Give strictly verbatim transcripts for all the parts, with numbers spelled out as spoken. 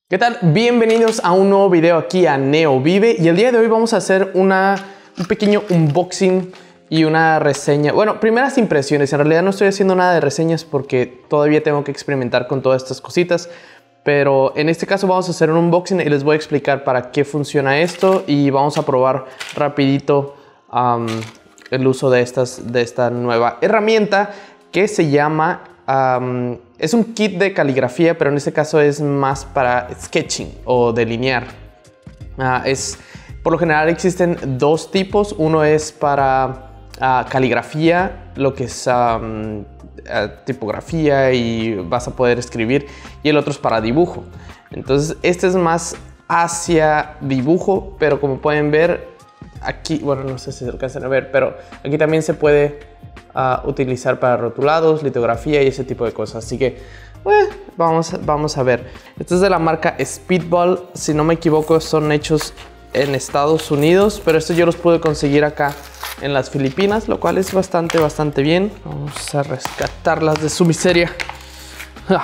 ¿Qué tal? Bienvenidos a un nuevo video aquí a NeoVive, y el día de hoy vamos a hacer una, un pequeño unboxing y una reseña. Bueno, primeras impresiones. En realidad no estoy haciendo nada de reseñas porque todavía tengo que experimentar con todas estas cositas, pero en este caso vamos a hacer un unboxing y les voy a explicar para qué funciona esto, y vamos a probar rapidito um, el uso de, estas, de esta nueva herramienta que se llama... Um, es un kit de caligrafía, pero en este caso es más para sketching o delinear. Uh, es, por lo general existen dos tipos. Uno es para uh, caligrafía, lo que es um, uh, tipografía, y vas a poder escribir. Y el otro es para dibujo. Entonces este es más hacia dibujo, pero como pueden ver aquí, bueno, no sé si se alcanzan a ver, pero aquí también se puede Uh, utilizar para rotulados, litografía y ese tipo de cosas. Así que eh, vamos, vamos a ver. Este es de la marca Speedball. Si no me equivoco, son hechos en Estados Unidos, pero estos yo los pude conseguir acá en las Filipinas, lo cual es bastante, bastante bien. Vamos a rescatarlas de su miseria. Ah.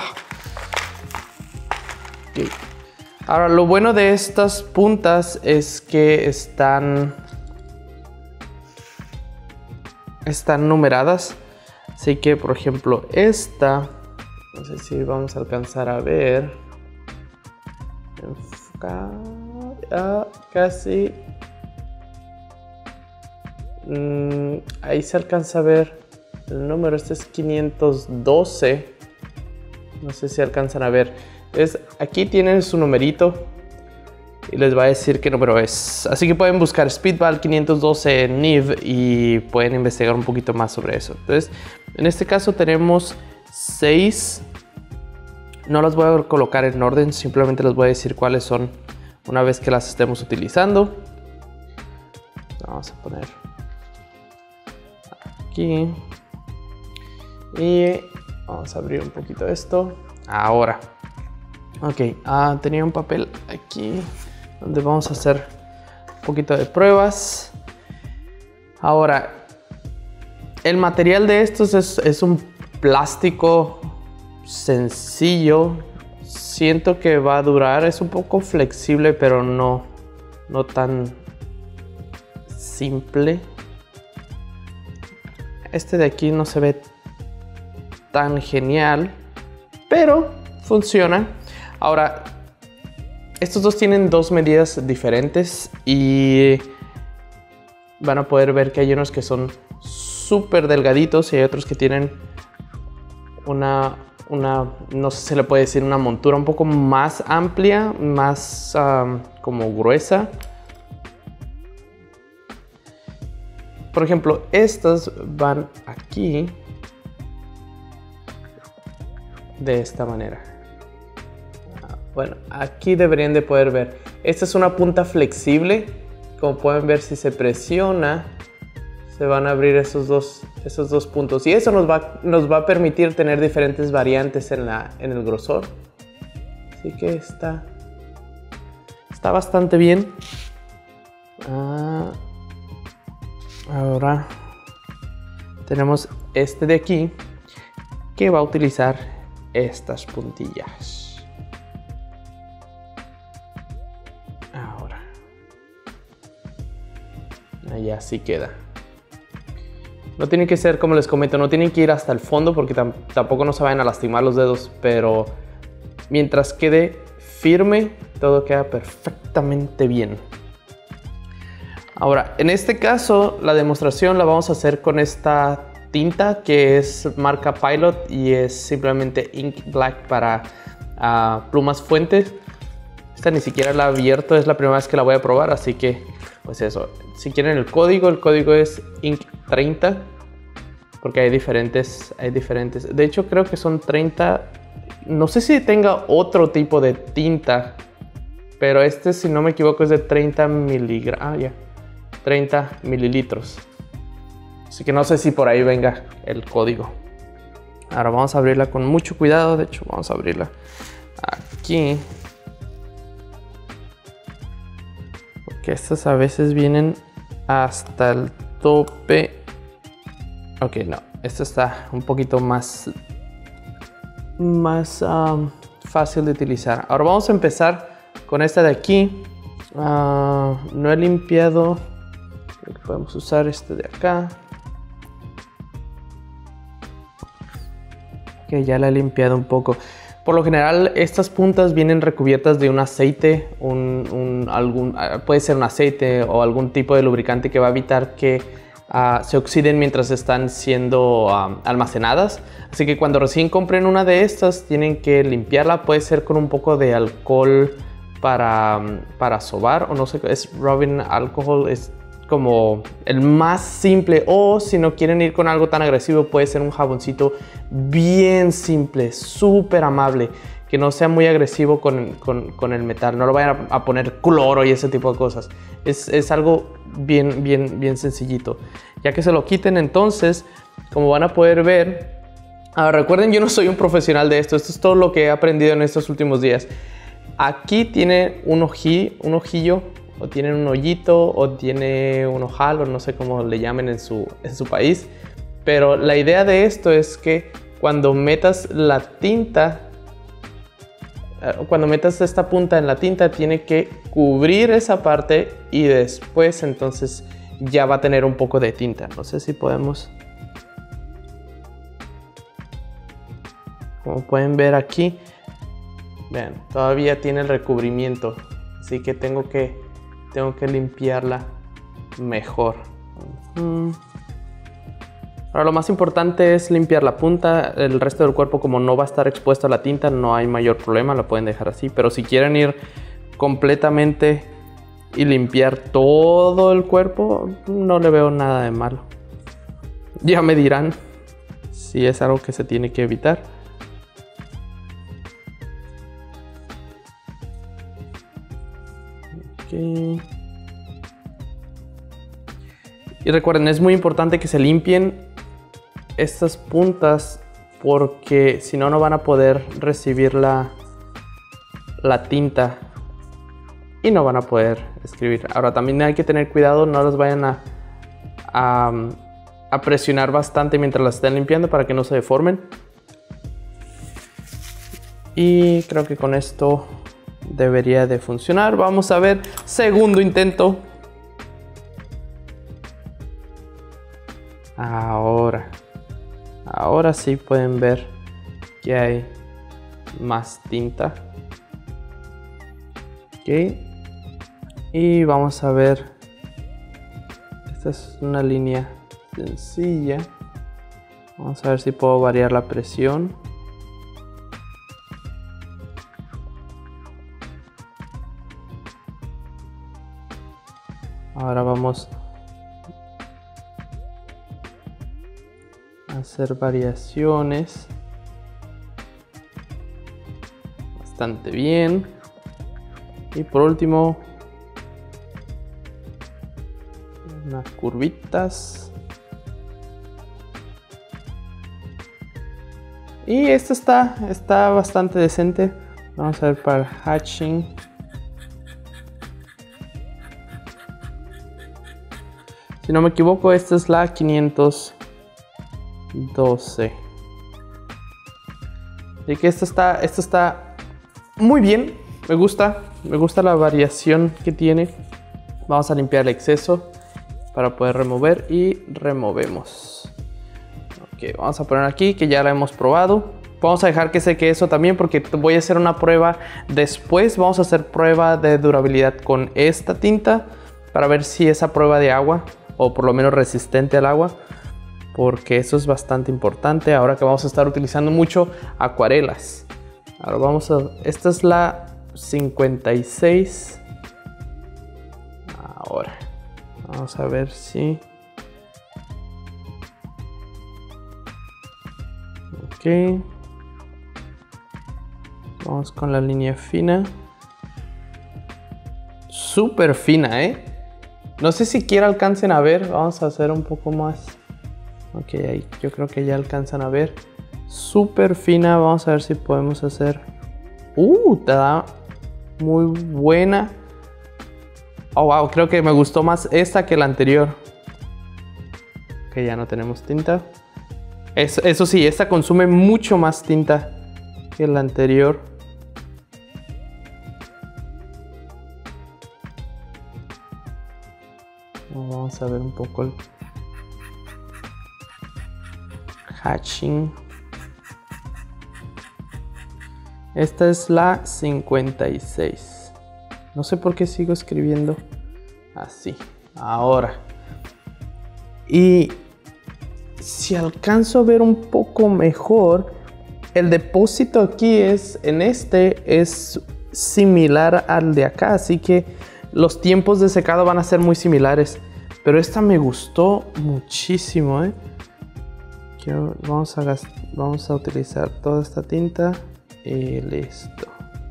Okay. Ahora, lo bueno de estas puntas es que están... están numeradas, así que por ejemplo esta, no sé si vamos a alcanzar a ver, ah, casi, mm, ahí se alcanza a ver el número. Este es quinientos doce, no sé si alcanzan a ver. Entonces aquí tienen su numerito y les va a decir qué número es. Así que pueden buscar Speedball quinientos doce en N I V y pueden investigar un poquito más sobre eso. Entonces, en este caso tenemos seis. No las voy a colocar en orden, simplemente les voy a decir cuáles son una vez que las estemos utilizando. Vamos a poner aquí. Y vamos a abrir un poquito esto. Ahora. Ok, ah, tenía un papel aquí donde vamos a hacer un poquito de pruebas. Ahora, el material de estos es, es un plástico sencillo. Siento que va a durar. Es un poco flexible, pero no, no tan simple. Este de aquí no se ve tan genial, pero funciona. Ahora, estos dos tienen dos medidas diferentes y van a poder ver que hay unos que son súper delgaditos y hay otros que tienen una, una, no sé si se le puede decir, una montura un poco más amplia, más um, como gruesa. Por ejemplo, estas van aquí de esta manera. Bueno, aquí deberían de poder ver. Esta es una punta flexible. Como pueden ver, si se presiona, se van a abrir esos dos, esos dos puntos. Y eso nos va, nos va a permitir tener diferentes variantes en, la, en el grosor. Así que está, está bastante bien. Ah, ahora tenemos este de aquí, que va a utilizar estas puntillas. Y así queda. No tiene que ser, como les comento, no tienen que ir hasta el fondo porque tam tampoco no se vayan a lastimar los dedos, pero mientras quede firme, todo queda perfectamente bien. Ahora, en este caso, la demostración la vamos a hacer con esta tinta que es marca Pilot y es simplemente Ink Black para uh, plumas fuentes. Esta ni siquiera la he abierto, es la primera vez que la voy a probar, así que pues eso. Si quieren el código, el código es Ink treinta, porque hay diferentes, hay diferentes. De hecho, creo que son treinta. No sé si tenga otro tipo de tinta, pero este, si no me equivoco, es de treinta miligramos. Ah, ya. treinta mililitros. Así que no sé si por ahí venga el código. Ahora vamos a abrirla con mucho cuidado. De hecho, vamos a abrirla aquí. Porque estas a veces vienen hasta el tope. Ok, no. Esta está un poquito más, más um, fácil de utilizar. Ahora vamos a empezar con esta de aquí. Uh, no he limpiado. Creo que podemos usar este de acá. Que ya la he limpiado un poco. Por lo general, estas puntas vienen recubiertas de un aceite, un, un, algún, puede ser un aceite o algún tipo de lubricante que va a evitar que uh, se oxiden mientras están siendo um, almacenadas. Así que cuando recién compren una de estas, tienen que limpiarla. Puede ser con un poco de alcohol para, um, para sobar, o no sé, es rubbing alcohol, es como el más simple. O si no quieren ir con algo tan agresivo, puede ser un jaboncito bien simple, súper amable, que no sea muy agresivo con, con, con el metal. No lo vayan a, a poner cloro y ese tipo de cosas. Es, es algo bien, bien, bien sencillito. Ya que se lo quiten, entonces, como van a poder ver, ahora recuerden, yo no soy un profesional de esto. Esto es todo lo que he aprendido en estos últimos días. Aquí tiene un, ojí, un ojillo, o tiene un hoyito, o tiene un ojal, o no sé cómo le llamen en su, en su país. Pero la idea de esto es que cuando metas la tinta, cuando metas esta punta en la tinta, tiene que cubrir esa parte y después entonces ya va a tener un poco de tinta. No sé si podemos... Como pueden ver aquí, vean, todavía tiene el recubrimiento. Así que tengo que, tengo que limpiarla mejor. Mm. Ahora lo más importante es limpiar la punta. El resto del cuerpo, como no va a estar expuesto a la tinta, no hay mayor problema, la pueden dejar así. Pero si quieren ir completamente y limpiar todo el cuerpo, no le veo nada de malo. Ya me dirán si es algo que se tiene que evitar. Okay. Y recuerden, es muy importante que se limpien estas puntas, porque si no, no van a poder recibir la, la tinta y no van a poder escribir. Ahora también hay que tener cuidado, no las vayan a, a, a presionar bastante mientras las estén limpiando para que no se deformen. Y creo que con esto debería de funcionar. Vamos a ver, segundo intento. Ahora. Ahora sí pueden ver que hay más tinta. Ok. Y vamos a ver. Esta es una línea sencilla. Vamos a ver si puedo variar la presión. Ahora vamos a hacer variaciones. Bastante bien. Y por último, unas curvitas. Y esto está, está bastante decente. Vamos a ver para el hatching. Si no me equivoco, esta es la quinientos doce. Así que esto está, esto está muy bien. Me gusta, me gusta la variación que tiene. Vamos a limpiar el exceso para poder remover y removemos. Ok, vamos a poner aquí que ya la hemos probado. Vamos a dejar que seque eso también, porque voy a hacer una prueba después. Vamos a hacer prueba de durabilidad con esta tinta para ver si esa prueba de agua, o por lo menos resistente al agua, porque eso es bastante importante ahora que vamos a estar utilizando mucho acuarelas. Ahora vamos a... Esta es la cincuenta y seis. Ahora vamos a ver si... Ok. Vamos con la línea fina. Súper fina, ¿eh? No sé si siquiera alcancen a ver. Vamos a hacer un poco más. Ok, ahí yo creo que ya alcanzan a ver. Súper fina. Vamos a ver si podemos hacer... Uh, te da muy buena. Oh, wow. Creo que me gustó más esta que la anterior. Ok, ya no tenemos tinta. Eso, eso sí, esta consume mucho más tinta que la anterior. Vamos a ver un poco el hatching. Esta es la cincuenta y seis. No sé por qué sigo escribiendo así. Ahora. Y si alcanzo a ver un poco mejor, el depósito aquí es, en este, es similar al de acá. Así que los tiempos de secado van a ser muy similares. Pero esta me gustó muchísimo, ¿eh? Quiero, vamos, a, vamos a utilizar toda esta tinta. Y listo.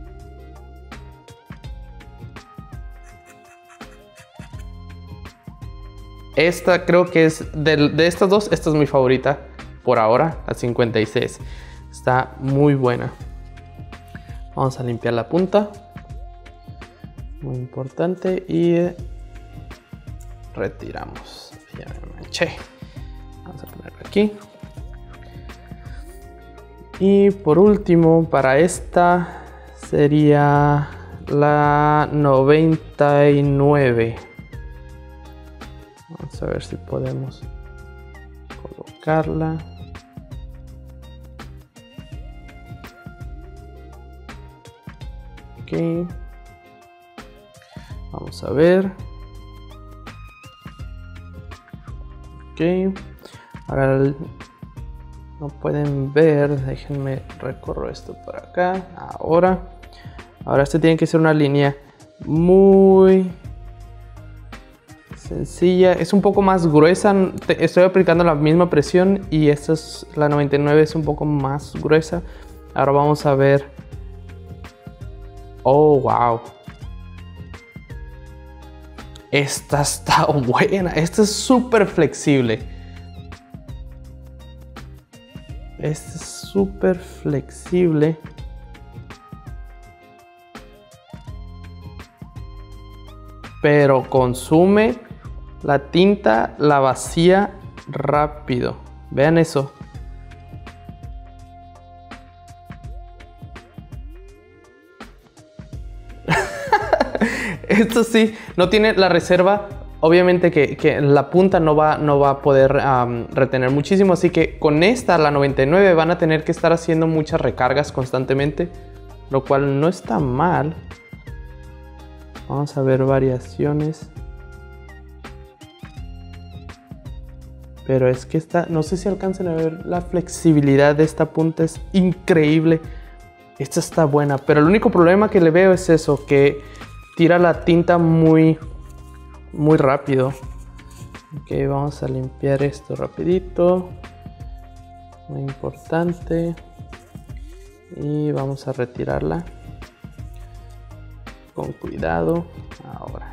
Esta creo que es, de, de estas dos, esta es mi favorita por ahora, la cincuenta y seis. Está muy buena. Vamos a limpiar la punta. Muy importante. Y retiramos. Ya me manché. Vamos a ponerlo aquí. Y por último, para esta sería la noventa y nueve. Vamos a ver si podemos colocarla. Ok. Vamos a ver. Ok. Ahora el no pueden ver, déjenme recorro esto por acá. Ahora, ahora este tiene que ser una línea muy sencilla. Es un poco más gruesa. Estoy aplicando la misma presión y esta es la noventa y nueve, es un poco más gruesa. Ahora vamos a ver. Oh, wow. Esta está buena. Esta es súper flexible. Este es súper flexible. Pero consume la tinta, la vacía rápido. Vean eso. Esto sí, no tiene la reserva. Obviamente que, que la punta no va, no va a poder um, retener muchísimo, así que con esta, la noventa y nueve, van a tener que estar haciendo muchas recargas constantemente, lo cual no está mal. Vamos a ver variaciones. Pero es que esta, no sé si alcancen a ver la flexibilidad de esta punta, es increíble. Esta está buena, pero el único problema que le veo es eso, que tira la tinta muy... muy rápido. Ok, vamos a limpiar esto rapidito, muy importante, y vamos a retirarla con cuidado. Ahora,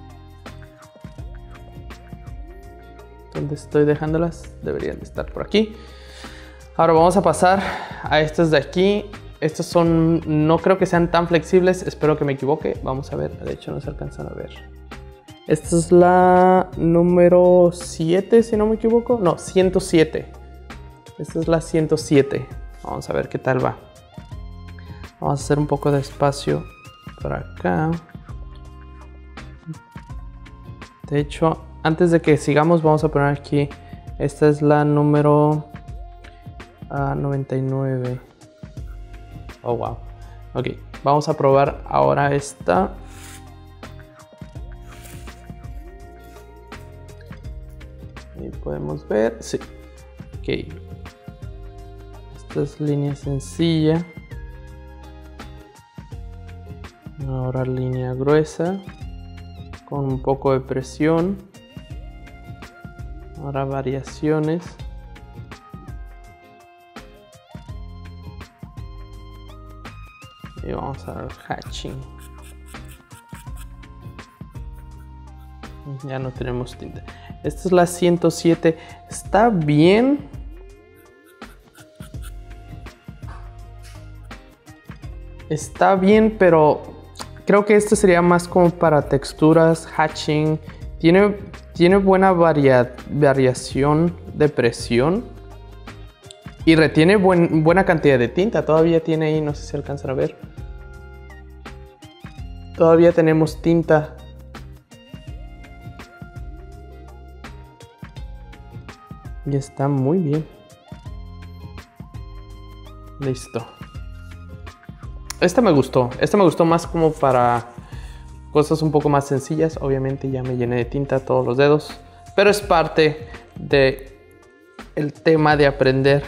¿dónde estoy dejándolas? Deberían de estar por aquí. Ahora vamos a pasar a estas de aquí. Estas son, no creo que sean tan flexibles, espero que me equivoque. Vamos a ver, de hecho no se alcanzan a ver. Esta es la número siete, si no me equivoco. No, ciento siete. Esta es la ciento siete. Vamos a ver qué tal va. Vamos a hacer un poco de espacio por acá. De hecho, antes de que sigamos, vamos a poner aquí. Esta es la número uh, noventa y nueve. Oh, wow. Ok, vamos a probar ahora esta. Ahí podemos ver, sí. Ok. Esta es línea sencilla. Ahora línea gruesa. Con un poco de presión. Ahora variaciones. Y vamos al hatching. Ya no tenemos tinta. Esta es la ciento siete. Está bien. Está bien, pero creo que este sería más como para texturas, hatching. Tiene, tiene buena varia, variación de presión. Y retiene buen, buena cantidad de tinta. Todavía tiene ahí, no sé si alcanzan a ver. Todavía tenemos tinta. Y está muy bien. Listo. Esta me gustó. Esta me gustó más como para cosas un poco más sencillas. Obviamente ya me llené de tinta todos los dedos. Pero es parte de el tema de aprender.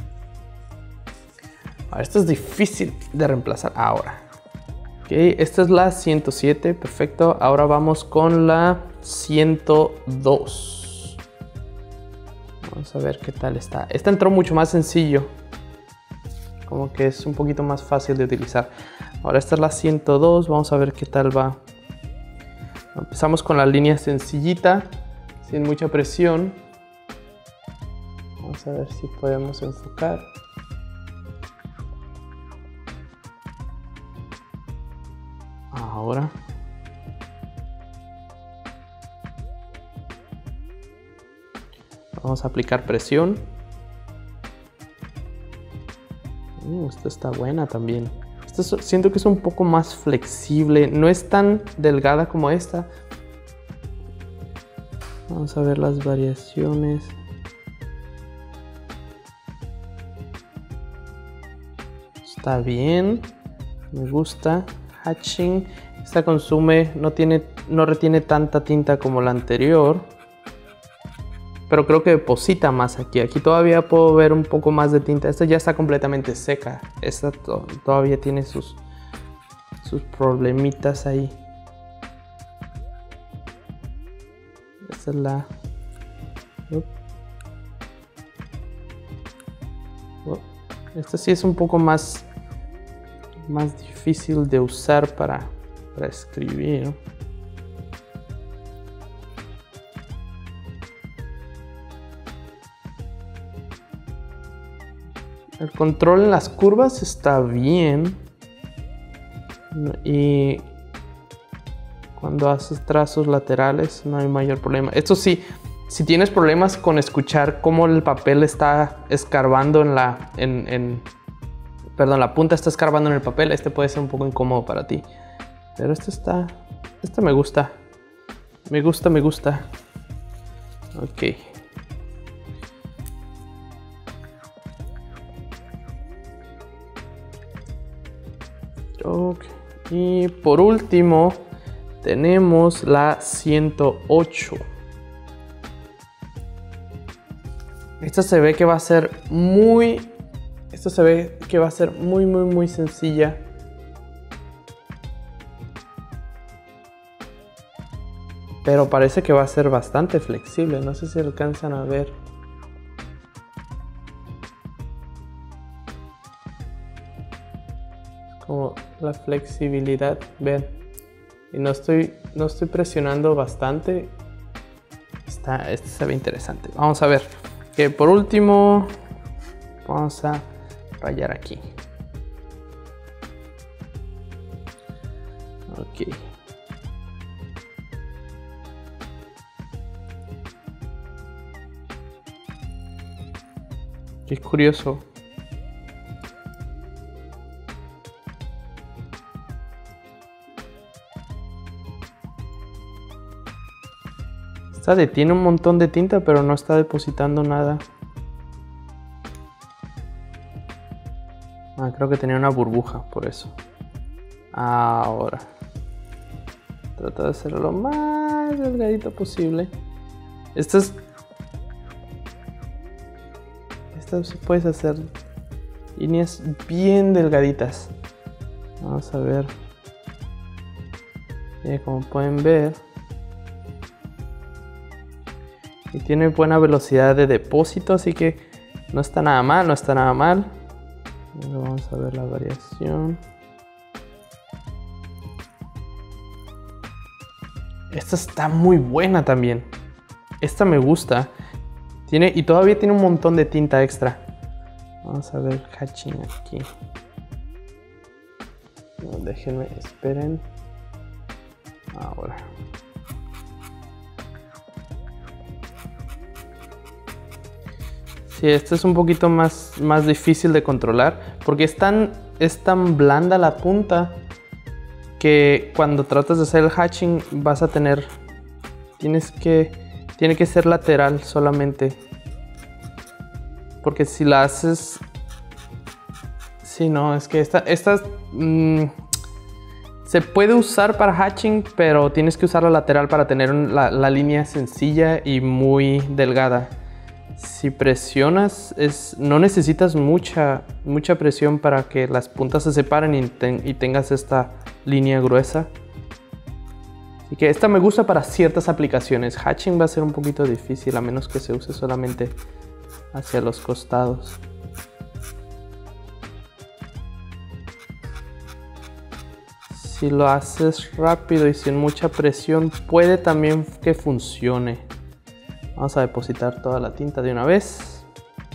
Ahora, esto es difícil de reemplazar ahora. Ok, esta es la ciento siete. Perfecto. Ahora vamos con la ciento dos. Vamos a ver qué tal está. Esta entró mucho más sencillo. Como que es un poquito más fácil de utilizar. Ahora esta es la ciento dos. Vamos a ver qué tal va. Empezamos con la línea sencillita, sin mucha presión. Vamos a ver si podemos enfocar. Ahora. Vamos a aplicar presión. Uh, esta está buena también. Esta es, siento que es un poco más flexible. No es tan delgada como esta. Vamos a ver las variaciones. Está bien. Me gusta. Hatching. Esta consume, no tiene, no retiene tanta tinta como la anterior. Pero creo que deposita más aquí. Aquí todavía puedo ver un poco más de tinta. Esta ya está completamente seca. Esta to todavía tiene sus, sus problemitas ahí. Esta es la... Esta sí es un poco más, más difícil de usar para, para escribir. El control en las curvas está bien. Y cuando haces trazos laterales no hay mayor problema. Esto sí, si tienes problemas con escuchar cómo el papel está escarbando en la... En, en, perdón, la punta está escarbando en el papel, este puede ser un poco incómodo para ti. Pero este está... Este me gusta. Me gusta, me gusta. Ok. Y por último tenemos la ciento ocho. Esta se ve que va a ser muy... Esta se ve que va a ser muy, muy, muy sencilla. Pero parece que va a ser bastante flexible. No sé si alcanzan a ver. Como la flexibilidad, ven. Y no estoy, no estoy presionando bastante. Está, este se ve interesante. Vamos a ver. Que por último, vamos a rayar aquí. Ok. Qué curioso. Esta detiene un montón de tinta, pero no está depositando nada. Ah, creo que tenía una burbuja, por eso. Ahora. Trata de hacerlo lo más delgadito posible. Esto es... Esto sí puedes hacer líneas bien delgaditas. Vamos a ver. Y como pueden ver... Y tiene buena velocidad de depósito, así que no está nada mal, no está nada mal. Vamos a ver la variación. Esta está muy buena también. Esta me gusta. Tiene, y todavía tiene un montón de tinta extra. Vamos a ver hatching aquí. No, déjenme, esperen. Ahora. Sí, esta es un poquito más, más difícil de controlar porque es tan, es tan blanda la punta que cuando tratas de hacer el hatching vas a tener, tienes que, tiene que ser lateral solamente. Porque si la haces... Sí, no, es que esta... esta mmm, se puede usar para hatching, pero tienes que usar la lateral para tener la, la línea sencilla y muy delgada. Si presionas, es, no necesitas mucha, mucha presión para que las puntas se separen y, ten, y tengas esta línea gruesa. Así que esta me gusta para ciertas aplicaciones. Hatching va a ser un poquito difícil a menos que se use solamente hacia los costados. Si lo haces rápido y sin mucha presión, puede también que funcione. Vamos a depositar toda la tinta de una vez.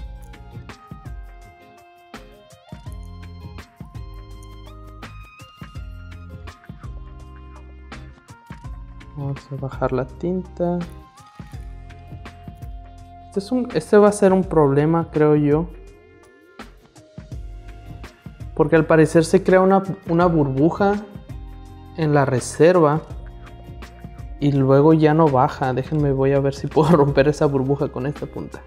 Vamos a bajar la tinta. Este, es un, este va a ser un problema, creo yo. Porque al parecer se crea una, una burbuja en la reserva. Y luego ya no baja. Déjenme, voy a ver si puedo romper esa burbuja con esta punta.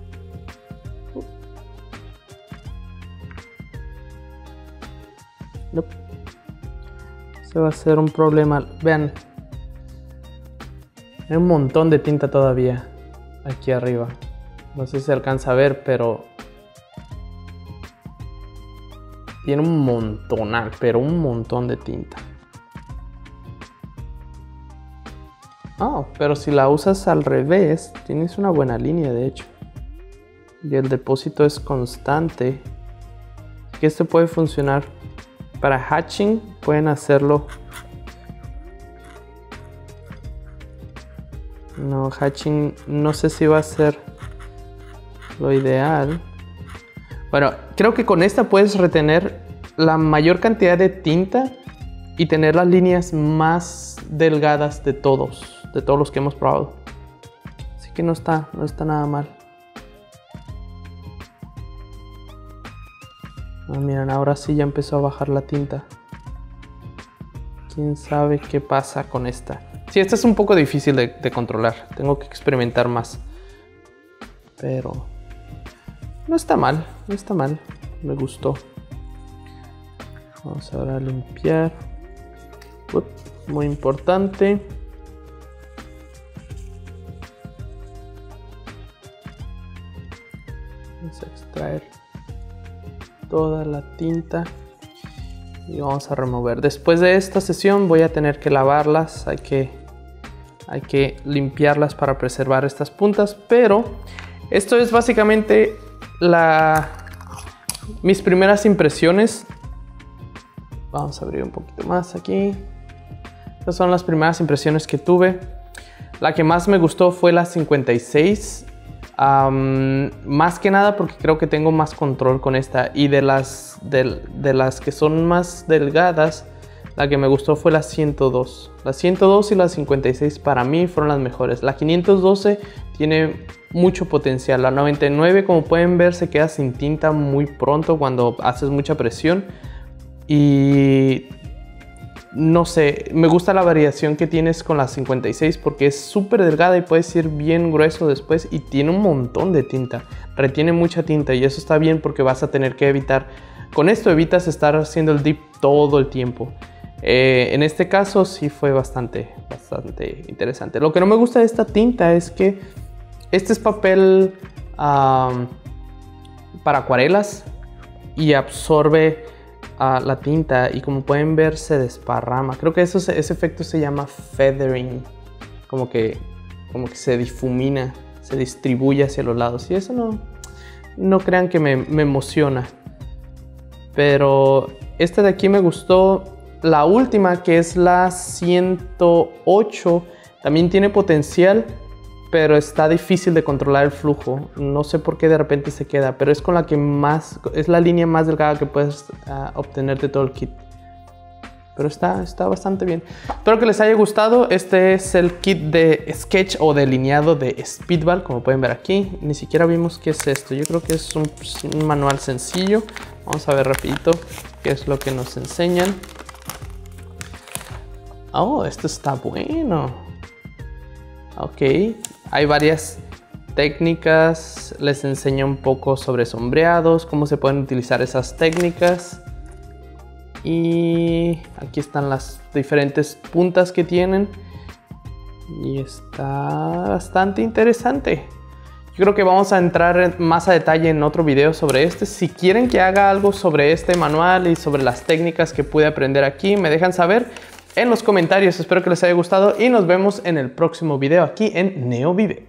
Nope. Ese va a ser un problema. Vean. Hay un montón de tinta todavía aquí arriba. No sé si se alcanza a ver, pero... tiene un montonal, pero un montón de tinta. Oh, pero si la usas al revés, tienes una buena línea de hecho. Y el depósito es constante. Que esto puede funcionar. Para hatching pueden hacerlo. No, hatching no sé si va a ser lo ideal. Bueno, creo que con esta puedes retener la mayor cantidad de tinta y tener las líneas más delgadas de todos. De todos los que hemos probado. Así que no está, no está nada mal. Ah, miren, ahora sí ya empezó a bajar la tinta. Quién sabe qué pasa con esta. Sí, esta es un poco difícil de, de controlar. Tengo que experimentar más. Pero no está mal, no está mal. Me gustó. Vamos ahora a limpiar. Uf, muy importante. Vamos a extraer toda la tinta y vamos a remover. Después de esta sesión voy a tener que lavarlas, hay que, hay que limpiarlas para preservar estas puntas, pero esto es básicamente la, mis primeras impresiones. Vamos a abrir un poquito más aquí. Estas son las primeras impresiones que tuve. La que más me gustó fue la cincuenta y seis. Um, más que nada porque creo que tengo más control con esta. Y de las, de, de las que son más delgadas, la que me gustó fue la ciento dos. La ciento dos y la cincuenta y seis para mí fueron las mejores. La quinientos doce tiene mucho potencial. La noventa y nueve, como pueden ver, se queda sin tinta muy pronto cuando haces mucha presión. Y no sé, me gusta la variación que tienes con la cincuenta y seis porque es súper delgada y puedes ir bien grueso después y tiene un montón de tinta, retiene mucha tinta y eso está bien porque vas a tener que evitar, con esto evitas estar haciendo el dip todo el tiempo. Eh, en este caso sí fue bastante, bastante interesante. Lo que no me gusta de esta tinta es que este es papel um, para acuarelas y absorbe Uh, la tinta y como pueden ver se desparrama. Creo que eso, ese efecto se llama feathering, como que, como que se difumina, se distribuye hacia los lados y eso no, no crean que me, me emociona. Pero esta de aquí me gustó. La última, que es la ciento ocho, también tiene potencial, pero está difícil de controlar el flujo. No sé por qué de repente se queda, pero es con la que más, es la línea más delgada que puedes uh, obtener de todo el kit. Pero está, está bastante bien. Espero que les haya gustado. Este es el kit de sketch o delineado de Speedball, como pueden ver aquí. Ni siquiera vimos qué es esto. Yo creo que es un, un manual sencillo. Vamos a ver rapidito qué es lo que nos enseñan. Oh, esto está bueno. Ok, hay varias técnicas, les enseña un poco sobre sombreados, cómo se pueden utilizar esas técnicas. Y aquí están las diferentes puntas que tienen. Y está bastante interesante. Yo creo que vamos a entrar más a detalle en otro video sobre este. Si quieren que haga algo sobre este manual y sobre las técnicas que pude aprender aquí, me dejan saber en los comentarios. Espero que les haya gustado y nos vemos en el próximo video aquí en NeoVive.